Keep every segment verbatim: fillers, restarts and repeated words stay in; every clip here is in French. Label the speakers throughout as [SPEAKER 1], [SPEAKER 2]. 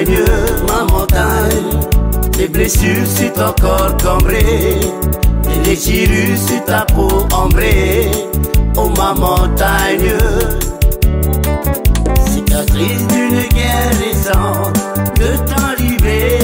[SPEAKER 1] montagne, ma montagne. Les blessures sur ton corps cambré, et les chirures sur ta peau ambrée. Oh ma montagne, cicatrice d'une guerre récente, de temps livré.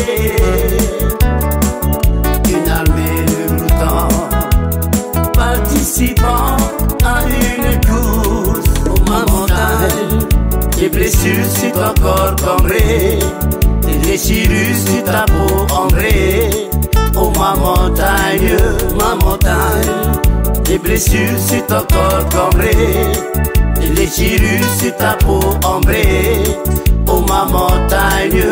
[SPEAKER 1] Une armée de gloutons, participant à une course. Oh ma montagne, les blessures sur ton corps cambré, et les chirures sur ta peau ambrée. Oh ma montagne, ma montagne. Les blessures sur ton corps cambré, et les chirures sur ta peau ambrée. Oh ma montagne.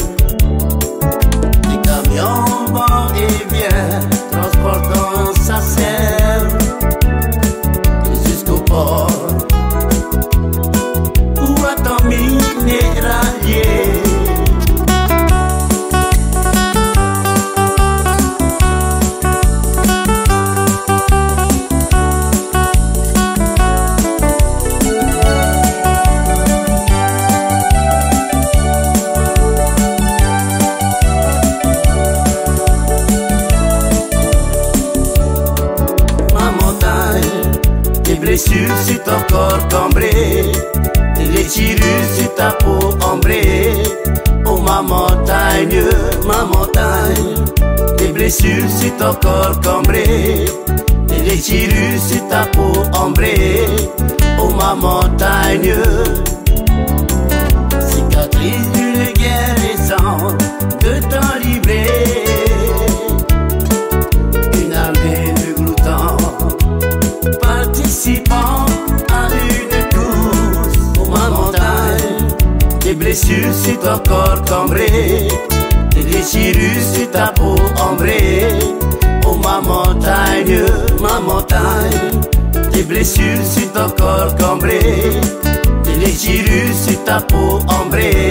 [SPEAKER 1] Les camions vont et viennent, transportant sa sève jusqu'au port. Où à ton minéralier? Blessures sur ton corps cambré, et les chirures sur ta peau ambrée. Oh ma montagne, ma montagne. Les blessures sur ton corps cambré, et les chirures sur ta peau ambrée. Oh ma montagne, cicatrice d'une guerre récente, de temps livré. Une armée de gloutons, participant à une course. Oh ma montagne, les blessures sur ton corps cambré, et les chirures sur ta peau ambrée. Oh ma montagne, ma montagne. Les blessures sur ton corps cambré, et les chirures sur ta peau ambrée.